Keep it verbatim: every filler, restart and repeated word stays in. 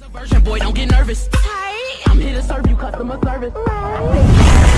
Boy, don't get nervous. I'm here to serve you customer service.